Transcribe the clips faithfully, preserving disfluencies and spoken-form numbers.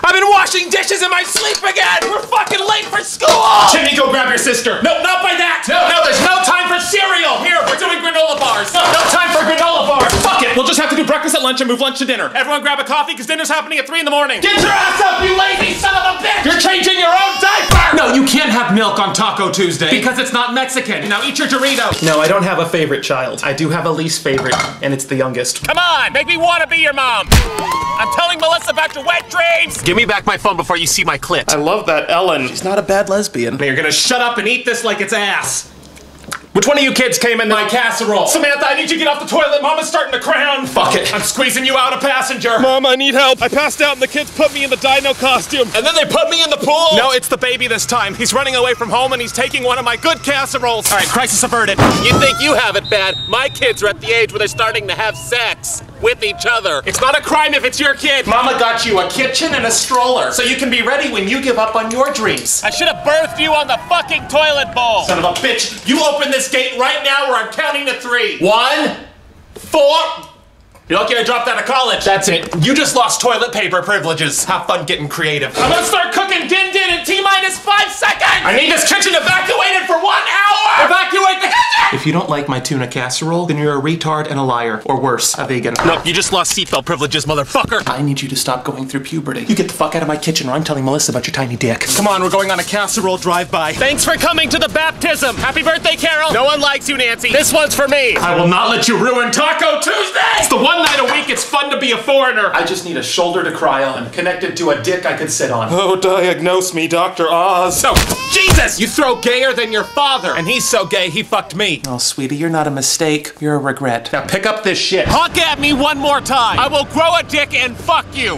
I've been washing dishes in my sleep again! We're fucking late for school! Jimmy, go grab your sister. No, not by that! No, no, there's no time for cereal. Here, we're doing granola bars. No, no time for granola bars. Fuck it, we'll just have to do breakfast at lunch and move lunch to dinner. Everyone grab a coffee, because dinner's happening at three in the morning. Get your ass up, you lazy son of a bitch! You're changing your own diaper! No, you can't have milk on Taco Tuesday. Because it's not Mexican. Now eat your Doritos. No, I don't have a favorite child. I do have a least favorite, and it's the youngest. Come on, make me want to be your mom! I'm telling Melissa about your wet dreams! Give me back my phone before you see my clit. I love that Ellen. She's not a bad lesbian. Now you're gonna shut up and eat this like it's ass. Which one of you kids came in my casserole? Samantha, I need you to get off the toilet. Mama's starting to crown. Fuck it. I'm squeezing you out a passenger. Mom, I need help. I passed out and the kids put me in the dino costume. And then they put me in the pool. No, it's the baby this time. He's running away from home and he's taking one of my good casseroles. All right, crisis averted. You think you have it bad. My kids are at the age where they're starting to have sex with each other. It's not a crime if it's your kid. Mama got you a kitchen and a stroller, so you can be ready when you give up on your dreams. I should have birthed you on the fucking toilet bowl. Son of a bitch, you open this gate right now or I'm counting to three. One, four. You're lucky I dropped out of college. That's it. You just lost toilet paper privileges. Have fun getting creative. I'm gonna start cooking din din in T minus five seconds. I need this kitchen evacuated for one hour. Evacuate the kitchen. If you don't like my tuna casserole, then you're a retard and a liar. Or worse, a vegan. Nope, you just lost seatbelt privileges, motherfucker. I need you to stop going through puberty. You get the fuck out of my kitchen or I'm telling Melissa about your tiny dick. Come on, we're going on a casserole drive-by. Thanks for coming to the baptism. Happy birthday, Carol. No one likes you, Nancy. This one's for me. I will not let you ruin Taco Tuesday. It's the one night a week it's fun to be a foreigner. I just need a shoulder to cry on, connected to a dick I could sit on. Oh, diagnose me, Doctor Oz. No, Jesus! You throw gayer than your father. And he's so gay, he fucked me. Oh, sweetie, you're not a mistake. You're a regret. Now pick up this shit. Honk at me one more time. I will grow a dick and fuck you.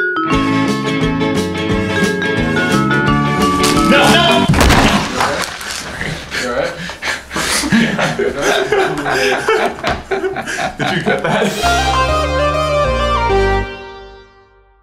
No, no! You alright? Did you get that?